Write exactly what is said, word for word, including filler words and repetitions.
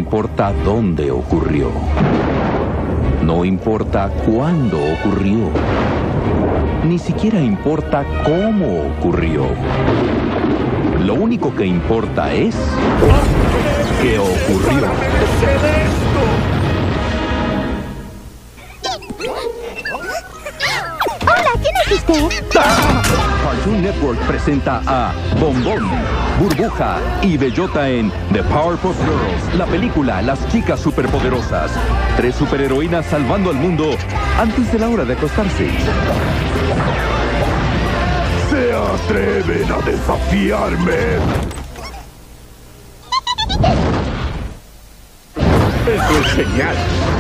importa dónde ocurrió. No importa cuándo ocurrió. Ni siquiera importa cómo ocurrió. Lo único que importa es que ocurrió. Hola, ¿quién es usted? ¡Ah! Cartoon Network presenta a Bombón, Burbuja y Bellota en The Powerpuff Girls, la película Las Chicas Superpoderosas. Tres superheroínas salvando al mundo antes de la hora de acostarse. ¿Se atreven a desafiarme? Eso es genial.